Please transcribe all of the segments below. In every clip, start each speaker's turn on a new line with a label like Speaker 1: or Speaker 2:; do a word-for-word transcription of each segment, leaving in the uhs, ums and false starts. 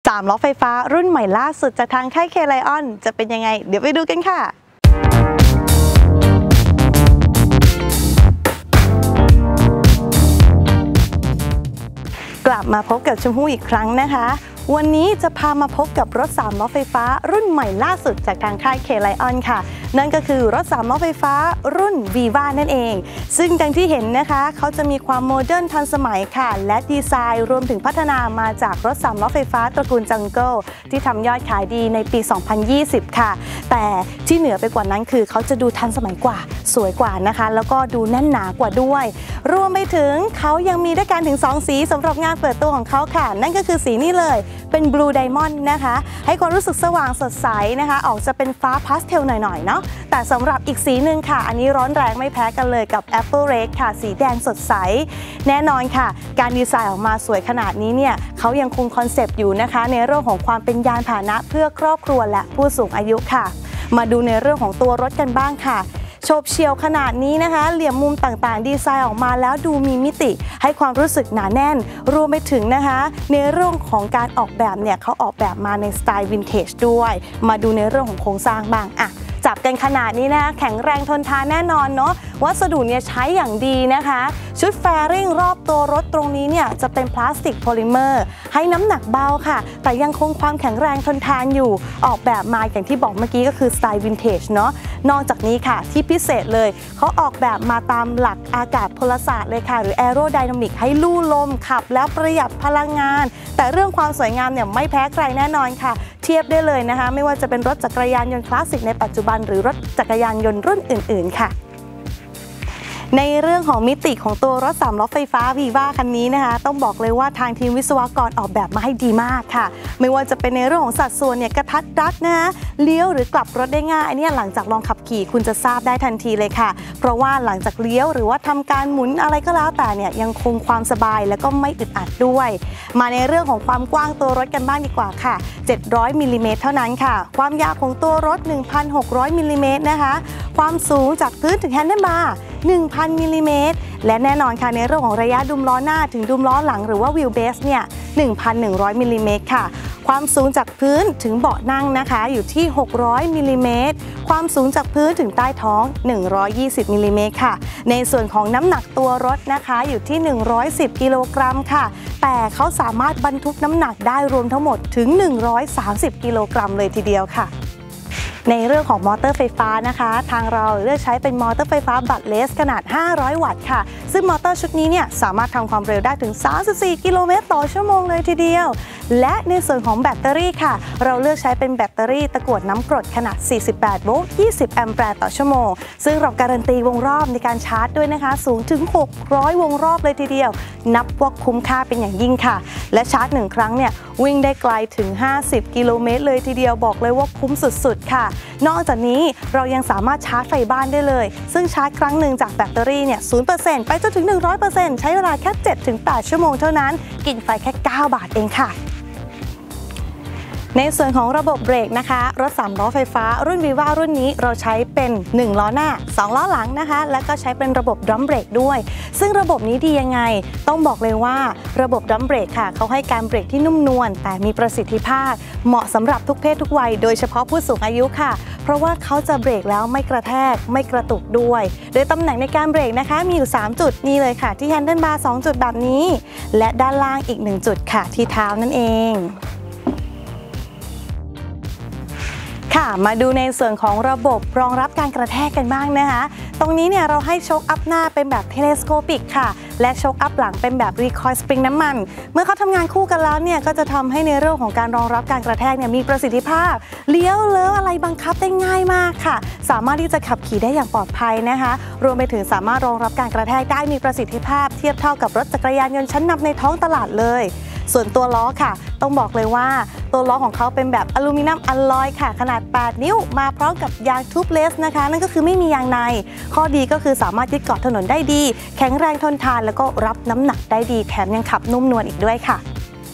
Speaker 1: สามล้อไฟฟ้ารุ่นใหม่ล่าสุดจากทางค่าย K Lion จะเป็นยังไงเดี๋ยวไปดูกันค่ะกลับมาพบกับชมพู่อีกครั้งนะคะวันนี้จะพามาพบกับรถสามล้อไฟฟ้ารุ่นใหม่ล่าสุดจากทางค่าย K Lion ค่ะนั่นก็คือรถสามล้อไฟฟ้ารุ่น Viva นั่นเองซึ่งดังที่เห็นนะคะเขาจะมีความโมเดิร์นทันสมัยค่ะและดีไซน์รวมถึงพัฒนามาจากรถสามล้อไฟฟ้าตระกูลจังเกิลที่ทำยอดขายดีในปี สองพันยี่สิบ ค่ะแต่ที่เหนือไปกว่านั้นคือเขาจะดูทันสมัยกว่าสวยกว่านะคะแล้วก็ดูแน่นหนากว่าด้วยรวมไปถึงเขายังมีด้วยกันถึงสองสีสำหรับงานเปิดตัวของเขาค่ะนั่นก็คือสีนี้เลยเป็น Blue Diamond นะคะให้ความรู้สึกสว่างสดใสนะคะออกจะเป็นฟ้าพาสเทลหน่อยๆเนาะแต่สำหรับอีกสีหนึ่งค่ะอันนี้ร้อนแรงไม่แพ้กันเลยกับ Apple Red ค่ะสีแดงสดใสแน่นอนค่ะการดีไซน์ออกมาสวยขนาดนี้เนี่ยเขายังคงคอนเซปต์อยู่นะคะในเรื่องของความเป็นยานพาหนะเพื่อครอบครัวและผู้สูงอายุค่ะมาดูในเรื่องของตัวรถกันบ้างค่ะโฉบเฉี่ยวขนาดนี้นะคะเหลี่ยมมุมต่างๆดีไซน์ออกมาแล้วดูมีมิติให้ความรู้สึกหนาแน่นรวมไปถึงนะคะในเรื่องของการออกแบบเนี่ยเขาออกแบบมาในสไตล์วินเทจด้วยมาดูในเรื่องของโครงสร้างบ้างอะจับกันขนาดนี้นะคะแข็งแรงทนทานแน่นอนเนาะวัสดุเนี่ยใช้อย่างดีนะคะชุดแฟริ่งรอบตัวรถตรงนี้เนี่ยจะเป็นพลาสติกโพลิเมอร์ให้น้ำหนักเบาค่ะแต่ยังคงความแข็งแรงทนทานอยู่ออกแบบมาอย่างที่บอกเมื่อกี้ก็คือสไตล์วินเทจเนาะนอกจากนี้ค่ะที่พิเศษเลยเขาออกแบบมาตามหลักอากาศพลศาสตร์เลยค่ะหรือแอโรไดนามิกให้ลู่ลมขับแล้วประหยัดพลังงานแต่เรื่องความสวยงามเนี่ยไม่แพ้ใครแน่นอนค่ะเทียบได้เลยนะคะไม่ว่าจะเป็นรถจักรยานยนต์คลาสสิกในปัจจุบันหรือรถจักรยานยนต์รุ่นอื่นๆค่ะในเรื่องของมิติของตัวรถสามล้อไฟฟ้า Viva คันนี้นะคะต้องบอกเลยว่าทางทีมวิศวกรออกแบบมาให้ดีมากค่ะไม่ว่าจะเป็นในเรื่องของสัดส่วนเนี่ยกระทัดรัดนะคะเลี้ยวหรือกลับรถได้ง่ายอันนี้หลังจากลองขับขี่คุณจะทราบได้ทันทีเลยค่ะเพราะว่าหลังจากเลี้ยวหรือว่าทำการหมุนอะไรก็แล้วแต่เนี่ยยังคงความสบายและก็ไม่อึดอัดด้วยมาในเรื่องของความกว้างตัวรถกันบ้างดีกว่าค่ะเจ็ดร้อยมิลลิเมตรเท่านั้นค่ะความยาวของตัวรถ หนึ่งพันหกร้อยมิลลิเมตรนะคะความสูงจากพื้นถึงแฮนเดิลบาร์ หนึ่งพันมิลลิเมตรและแน่นอนค่ะในเรื่องของระยะดุมล้อหน้าถึงดุมล้อหลังหรือว่าวิลเบสเนี่ย หนึ่งพันหนึ่งร้อยมิลลิเมตรค่ะความสูงจากพื้นถึงเบาะนั่งนะคะอยู่ที่หกร้อยมิลลิเมตรความสูงจากพื้นถึงใต้ท้องหนึ่งร้อยยี่สิบมิลลิเมตรค่ะในส่วนของน้ำหนักตัวรถนะคะอยู่ที่หนึ่งร้อยสิบกิโลกรัมค่ะแต่เขาสามารถบรรทุกน้ำหนักได้รวมทั้งหมดถึงหนึ่งร้อยสามสิบกิโลกรัมเลยทีเดียวค่ะในเรื่องของมอเตอร์ไฟฟ้านะคะทางเราเลือกใช้เป็นมอเตอร์ไฟฟ้าบัตเลสขนาดห้าร้อยวัตต์ค่ะซึ่งมอเตอร์ชุดนี้เนี่ยสามารถทำความเร็วได้ถึงสามสิบสี่กิโลเมตรต่อชั่วโมงเลยทีเดียวและในส่วนของแบตเตอรี่ค่ะเราเลือกใช้เป็นแบตเตอรี่ตะกั่วน้ำกรดขนาดสี่สิบแปดโวลต์ยี่สิบแอมแปร์ต่อชั่วโมงซึ่งเราการันตีวงรอบในการชาร์จด้วยนะคะสูงถึงหกร้อยวงรอบเลยทีเดียวนับว่าคุ้มค่าเป็นอย่างยิ่งค่ะและชาร์จหนึ่งครั้งเนี่ยวิ่งได้ไกลถึงห้าสิบกิโลเมตรเลยทีเดียวบอกเลยว่าคุ้มสุดๆค่ะนอกจากนี้เรายังสามารถชาร์จไฟบ้านได้เลยซึ่งชาร์จครั้งหนึ่งจากแบตเตอรี่เนี่ย ศูนย์เปอร์เซ็นต์ ไปจนถึง หนึ่งร้อยเปอร์เซ็นต์ ใช้เวลาแค่ เจ็ดถึงแปด ชั่วโมงเท่านั้นกินไฟแค่เก้าบาทเองค่ะในส่วนของระบบเบรกนะคะรถสามล้อไฟฟ้ารุ่น Viva รุ่นนี้เราใช้เป็นหนึ่งล้อหน้าสองล้อหลังนะคะแล้วก็ใช้เป็นระบบดรัมเบรกด้วยซึ่งระบบนี้ดียังไงต้องบอกเลยว่าระบบดรัมเบรกค่ะเขาให้การเบรกที่นุ่มนวลแต่มีประสิทธิภาพเหมาะสำหรับทุกเพศทุกวัยโดยเฉพาะผู้สูงอายุค่ะเพราะว่าเขาจะเบรกแล้วไม่กระแทกไม่กระตุกด้วยโดยตำแหน่งในการเบรกนะคะมีอยู่สามจุดนี่เลยค่ะที่แฮนเดิลบาร์สองจุดแบบนี้และด้านล่างอีกหนึ่งจุดค่ะที่เท้านั่นเองค่ะมาดูในส่วนของระบบรองรับการกระแทกกันบ้างนะคะตรงนี้เนี่ยเราให้โชคอัพหน้าเป็นแบบเทเลสโคปิกค่ะและโชคอัพหลังเป็นแบบรีคอยล์สปริงน้ำมันเมื่อเขาทำงานคู่กันแล้วเนี่ยก็จะทำให้ในเรื่องของการรองรับการกระแทกเนี่ยมีประสิทธิภาพเลี้ยวเลี้ยวอะไรบังคับได้ง่ายมากค่ะสามารถที่จะขับขี่ได้อย่างปลอดภัยนะคะรวมไปถึงสามารถรองรับการกระแทกได้มีประสิทธิภาพเทียบเท่ากับรถจักรยานยนต์ชั้นนำในท้องตลาดเลยส่วนตัวล้อค่ะต้องบอกเลยว่าตัวล้อของเขาเป็นแบบอลูมิเนียมอลลอยค่ะขนาดแปดนิ้วมาพร้อมกับยางทูบเลสนะคะนั่นก็คือไม่มียางในข้อดีก็คือสามารถยึดเกาะถนนได้ดีแข็งแรงทนทานแล้วก็รับน้ำหนักได้ดีแถมยังขับนุ่มนวลอีกด้วยค่ะ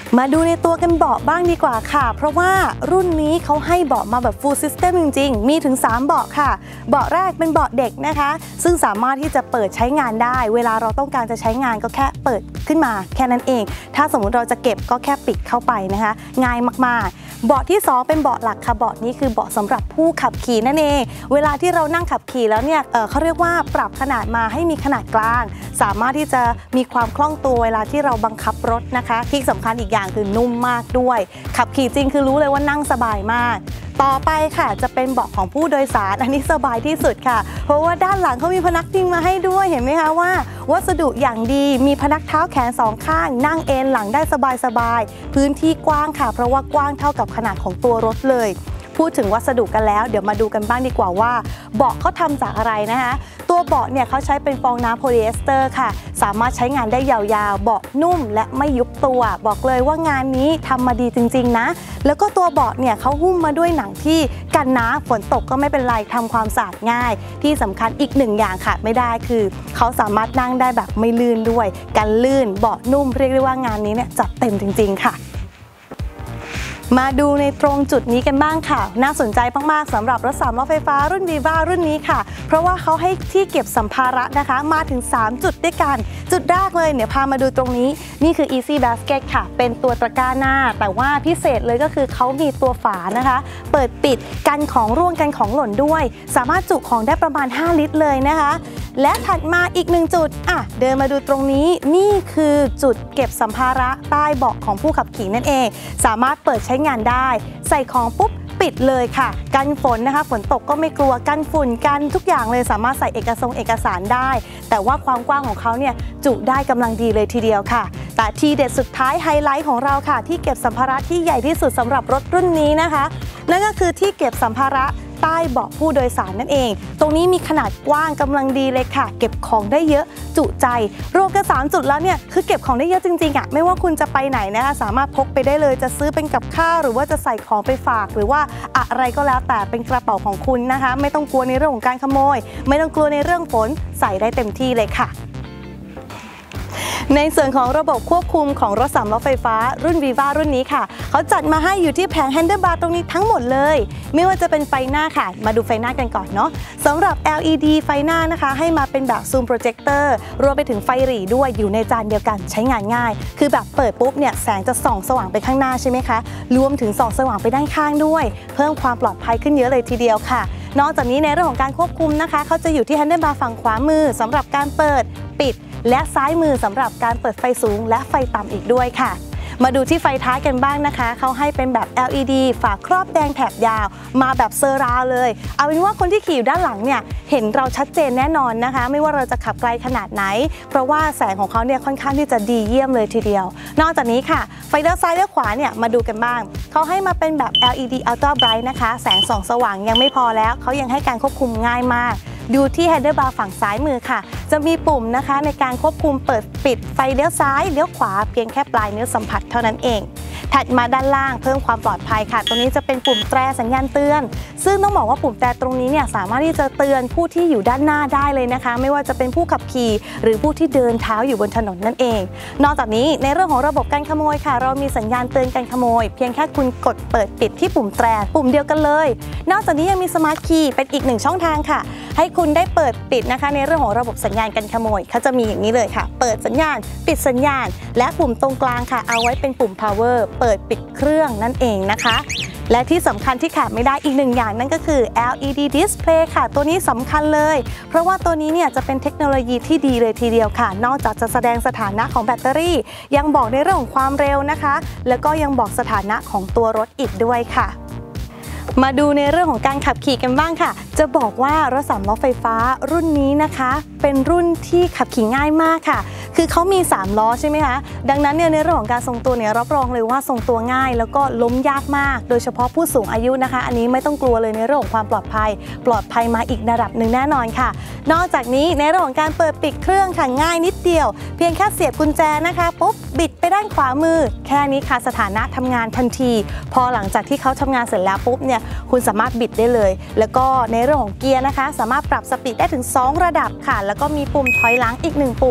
Speaker 1: มาดูในตัวกันเบาะบ้างดีกว่าค่ะเพราะว่ารุ่นนี้เขาให้เบาะมาแบบ full system จริงๆมีถึงสามเบาะค่ะเบาะแรกเป็นเบาะเด็กนะคะซึ่งสามารถที่จะเปิดใช้งานได้เวลาเราต้องการจะใช้งานก็แค่เปิดขึ้นมาแค่นั้นเองถ้าสมมุติเราจะเก็บก็แค่ปิดเข้าไปนะคะง่ายมากๆเบาะที่สองเป็นเบาะหลักค่ะเบาะนี้คือเบาะสำหรับผู้ขับขี่นั่นเองเวลาที่เรานั่งขับขี่แล้วเนี่ย เอ่อ เขาเรียกว่าปรับขนาดมาให้มีขนาดกลางสามารถที่จะมีความคล่องตัวเวลาที่เราบังคับรถนะคะที่สำคัญอีกอย่างคือนุ่มมากด้วยขับขี่จริงคือรู้เลยว่านั่งสบายมากต่อไปค่ะจะเป็นเบาะของผู้โดยสารอันนี้สบายที่สุดค่ะเพราะว่าด้านหลังเขามีพนักพิงมาให้ด้วยเห็นไหมคะว่าวัสดุอย่างดีมีพนักเท้าแขนสองข้างนั่งเอนหลังได้สบายๆพื้นที่กว้างค่ะเพราะว่ากว้างเท่ากับขนาดของตัวรถเลยพูดถึงวัสดุกันแล้วเดี๋ยวมาดูกันบ้างดีกว่าว่าเบาะเขาทำจากอะไรนะคะตัวเบาะเนี่ยเขาใช้เป็นฟองน้ำโพลีเอสเตอร์ค่ะสามารถใช้งานได้ยาวๆเบาะนุ่มและไม่ยุบตัวบอกเลยว่างานนี้ทำมาดีจริงๆนะแล้วก็ตัวเบาะเนี่ยเขาหุ้มมาด้วยหนังที่กันน้ำฝนตกก็ไม่เป็นไรทำความสะอาดง่ายที่สำคัญอีกหนึ่งอย่างขาดไม่ได้คือเขาสามารถนั่งได้แบบไม่ลื่นด้วยกันลื่นเบาะนุ่มเรียกได้ว่างานนี้เนี่ยจัดเต็มจริงๆค่ะมาดูในตรงจุดนี้กันบ้างค่ะน่าสนใจมากๆสำหรับรถสามล้อไฟฟ้ารุ่น วี วา รุ่นนี้ค่ะเพราะว่าเขาให้ที่เก็บสัมภาระนะคะมาถึงสามจุดด้วยกันจุดแรกเลยเนี่ยพามาดูตรงนี้นี่คือ Easy Basket ค่ะเป็นตัวตะกร้าหน้าแต่ว่าพิเศษเลยก็คือเขามีตัวฝานะคะเปิดปิดกันของร่วงกันของหล่นด้วยสามารถจุของได้ประมาณห้าลิตรเลยนะคะและถัดมาอีกหนึ่งจุดอ่ะเดินมาดูตรงนี้นี่คือจุดเก็บสัมภาระใต้เบาะของผู้ขับขี่นั่นเองสามารถเปิดใช้งานได้ใส่ของปุ๊บปิดเลยค่ะกันฝนนะคะฝนตกก็ไม่กลัวกันฝุ่นกันทุกอย่างเลยสามารถใส่เอกสารเอกสารได้แต่ว่าความกว้างของเขาเนี่ยจุได้กำลังดีเลยทีเดียวค่ะแต่ทีเด็ดสุดท้ายไฮไลท์ของเราค่ะที่เก็บสัมภาระที่ใหญ่ที่สุดสำหรับรถรุ่นนี้นะคะนั่นก็คือที่เก็บสัมภาระใต้เบาะผู้โดยสารนั่นเองตรงนี้มีขนาดกว้างกำลังดีเลยค่ะเก็บของได้เยอะจุใจรวมกันสามจุดแล้วเนี่ยคือเก็บของได้เยอะจริงๆอ่ะไม่ว่าคุณจะไปไหนนะคะสามารถพกไปได้เลยจะซื้อเป็นกับข้าวหรือว่าจะใส่ของไปฝากหรือว่าอะไรก็แล้วแต่เป็นกระเป๋าของคุณนะคะไม่ต้องกลัวในเรื่องของการขโมยไม่ต้องกลัวในเรื่องฝนใส่ได้เต็มที่เลยค่ะในส่วนของระบบควบคุมของรถสามล้อไฟฟ้ารุ่น วี วา รุ่นนี้ค่ะเขาจัดมาให้อยู่ที่แผงแฮนเดิลบาร์ตรงนี้ทั้งหมดเลยไม่ว่าจะเป็นไฟหน้าค่ะมาดูไฟหน้ากันก่อนเนาะสำหรับ แอล อี ดี ไฟหน้านะคะให้มาเป็นแบบซูมโปรเจคเตอร์รวมไปถึงไฟหรี่ด้วยอยู่ในจานเดียวกันใช้งานง่ายคือแบบเปิดปุ๊บเนี่ยแสงจะส่องสว่างไปข้างหน้าใช่ไหมคะรวมถึงส่องสว่างไปด้านข้างด้วยเพิ่มความปลอดภัยขึ้นเยอะเลยทีเดียวค่ะนอกจากนี้ในเรื่องของการควบคุมนะคะเขาจะอยู่ที่แฮนเดิลบาร์ฝั่งขวามือสำหรับการเปิดปิดและซ้ายมือสำหรับการเปิดไฟสูงและไฟต่ำอีกด้วยค่ะมาดูที่ไฟท้ายกันบ้างนะคะเขาให้เป็นแบบ แอล อี ดี ฝาครอบแดงแถบยาวมาแบบเซอร์ราวเลยเอาเป็นว่าคนที่ขี่อยู่ด้านหลังเนี่ยเห็นเราชัดเจนแน่นอนนะคะไม่ว่าเราจะขับไกลขนาดไหนเพราะว่าแสงของเขาเนี่ยค่อนข้างที่จะดีเยี่ยมเลยทีเดียวนอกจากนี้ค่ะไฟเลี้ยวซ้ายเลี้ยวขวาเนี่ยมาดูกันบ้างเขาให้มาเป็นแบบ แอล อี ดี Ultra Bright นะคะแสงส่องสว่างยังไม่พอแล้วเขายังให้การควบคุมง่ายมากดูที่แฮนเดิลบาร์ฝั่งซ้ายมือค่ะจะมีปุ่มนะคะในการควบคุมเปิดปิดไฟเลี้ยวซ้ายเลี้ยวขวาเพียงแค่ปลายนิ้วสัมผัสเท่านั้นเองถัดมาด้านล่างเพิ่มความปลอดภัยค่ะตรงนี้จะเป็นปุ่มแตรสัญญาณเตือนซึ่งต้องบอกว่าปุ่มแตรตรงนี้เนี่ยสามารถที่จะเตือนผู้ที่อยู่ด้านหน้าได้เลยนะคะไม่ว่าจะเป็นผู้ขับขี่หรือผู้ที่เดินเท้าอยู่บนถนนนั่นเองนอกจากนี้ในเรื่องของระบบการขโมยค่ะเรามีสัญญาณเตือนการขโมยเพียงแค่คุณกดเปิดปิดที่ปุ่มแตรปุ่มเดียวกันเลยนอกจากนี้ยังมีสมาร์ทคีย์เป็นอีกหนึ่งช่องทางค่ะให้คุณได้เปิดปิดนะคะในเรื่องของระบบสัญญาณการขโมยเขาจะมีอย่างนี้เลยค่ะเปิดสัญญาณปิดสัญญาณและปุ่มตรงกลางค่ะเอาไว้เป็นปุ่ม power เปิดปิดเครื่องนั่นเองนะคะและที่สำคัญที่ขาดไม่ได้อีกหนึ่งอย่างนั่นก็คือ แอล อี ดี Display ค่ะตัวนี้สำคัญเลยเพราะว่าตัวนี้เนี่ยจะเป็นเทคโนโลยีที่ดีเลยทีเดียวค่ะนอกจากจะแสดงสถานะของแบตเตอรี่ยังบอกในเรื่องของความเร็วนะคะแล้วก็ยังบอกสถานะของตัวรถอีกด้วยค่ะมาดูในเรื่องของการขับขี่กันบ้างค่ะจะบอกว่ารถสามล้อไฟฟ้ารุ่นนี้นะคะเป็นรุ่นที่ขับขี่ง่ายมากค่ะคือเขามีสามล้อใช่ไหมคะดังนั้นเนี่ยในเรื่องของการทรงตัวเนี่ยรับรองเลยว่าทรงตัวง่ายแล้วก็ล้มยากมากโดยเฉพาะผู้สูงอายุนะคะอันนี้ไม่ต้องกลัวเลยในเรื่องของความปลอดภัยปลอดภัยมาอีกระดับหนึ่งแน่นอนค่ะนอกจากนี้ในเรื่องของการเปิดปิดเครื่องค่ะง่ายนิดเดียวเพียงแค่เสียบกุญแจนะคะปุ๊บบิดไปด้านขวามือแค่นี้ค่ะสถานะทำงานทันทีพอหลังจากที่เขาทำงานเสร็จแล้วปุ๊บเนี่ยคุณสามารถบิดได้เลยแล้วก็ในเรื่องของเกียร์นะคะสามารถปรับสปีดได้ถึงสองระดับค่ะแล้วก็มีปุ่มถอยหลังอีกหนึ่งปุ่ม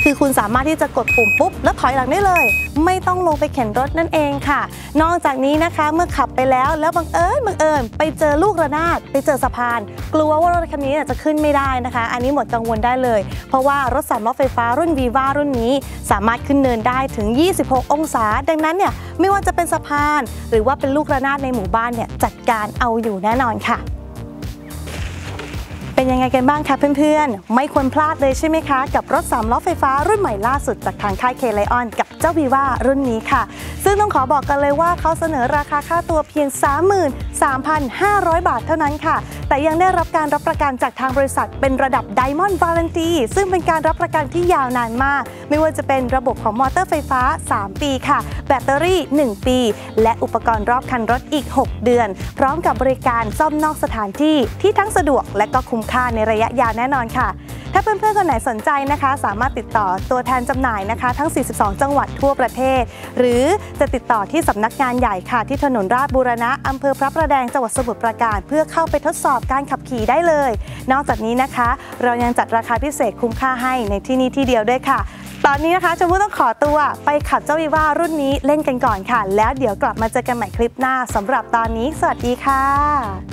Speaker 1: คือคุณสามารถที่จะกดปุ่มปุ๊บแล้วถอยหลังได้เลยไม่ต้องลงไปเข็นรถนั่นเองค่ะนอกจากนี้นะคะเมื่อขับไปแล้วแล้วบังเอิญบังเอิญไปเจอลูกระนาดไปเจอสะพานกลัวว่ารถคันนี้จะขึ้นไม่ได้นะคะอันนี้หมดกังวลได้เลยเพราะว่ารถสามล้อไฟฟ้ารุ่น Viva รุ่นนี้สามารถขึ้นเนินได้ถึงยี่สิบหกองศาดังนั้นเนี่ยไม่ว่าจะเป็นสะพานหรือว่าเป็นลูกระนาดในหมู่บ้านเนี่ยจัดการเอาอยู่แน่นอนค่ะเป็นยังไงกันบ้างคะเพื่อนๆไม่ควรพลาดเลยใช่ไหมคะกับรถสามล้อไฟฟ้ารุ่นใหม่ล่าสุดจากทางค่าย K Lion กับเจ้า Viva รุ่นนี้ค่ะซึ่งต้องขอบอกกันเลยว่าเขาเสนอราคาค่าตัวเพียง สามหมื่นสามพันห้าร้อย บาทเท่านั้นค่ะแต่ยังได้รับการรับประกันจากทางบริษัทเป็นระดับ Diamond Warranty ซึ่งเป็นการรับประกันที่ยาวนานมากไม่ว่าจะเป็นระบบของมอเตอร์ไฟฟ้าสามปีค่ะแบตเตอรี่หนึ่งปีและอุปกรณ์รอบคันรถอีกหกเดือนพร้อมกับบริการซ่อมนอกสถานที่ที่ทั้งสะดวกและก็คุ้มค่าในระยะยาวแน่นอนค่ะถ้าเพื่อนๆคนไหนสนใจนะคะสามารถติดต่อตัวแทนจำหน่ายนะคะทั้งสี่สิบสองจังหวัดทั่วประเทศหรือจะติดต่อที่สำนักงานใหญ่ค่ะที่ถนนราชบูรณะอำเภอพระประแดงจังหวัดสมุทรปราการเพื่อเข้าไปทดสอบการขับขี่ได้เลยนอกจากนี้นะคะเรายังจัดราคาพิเศษคุ้มค่าให้ในที่นี้ที่เดียวด้วยค่ะตอนนี้นะคะชมพู่ต้องขอตัวไปขับเจ้า Viva รุ่นนี้เล่นกันก่อนค่ะแล้วเดี๋ยวกลับมาเจอกันใหม่คลิปหน้าสำหรับตอนนี้สวัสดีค่ะ